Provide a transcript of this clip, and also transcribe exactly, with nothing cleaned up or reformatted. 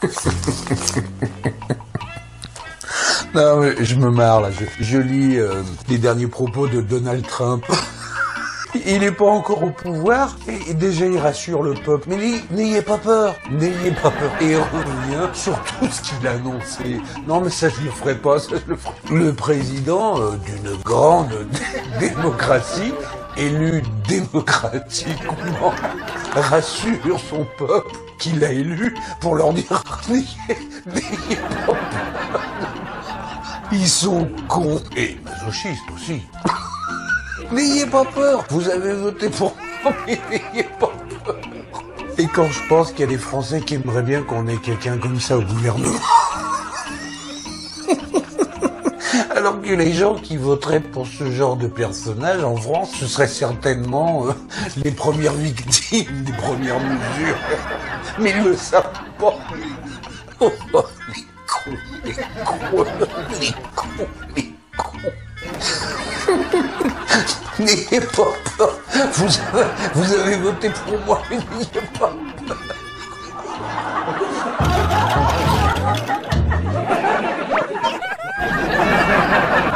Non, mais je me marre, là. Je, je lis euh, les derniers propos de Donald Trump. Il n'est pas encore au pouvoir, et déjà il rassure le peuple. Mais n'ayez pas peur, n'ayez pas peur. Et il revient sur tout ce qu'il a annoncé. Non, mais ça, je le ferai pas, ça, je le ferai. Le président euh, d'une grande démocratie, élu démocratiquement, rassure son peuple qu'il a élu pour leur dire n'ayez, n'ayez pas peur. Ils sont cons et masochistes aussi. N'ayez pas peur, vous avez voté pour moi, mais n'ayez pas peur. Et quand je pense qu'il y a des Français qui aimeraient bien qu'on ait quelqu'un comme ça au gouvernement. Alors que les gens qui voteraient pour ce genre de personnage en France, ce seraient certainement euh, les premières victimes des premières mesures. Mais ils ne le savent pas. Oh, oh, les cons, les cons, les cons, les cons. N'ayez pas peur, vous avez, vous avez voté pour moi, mais n'ayez pas peur.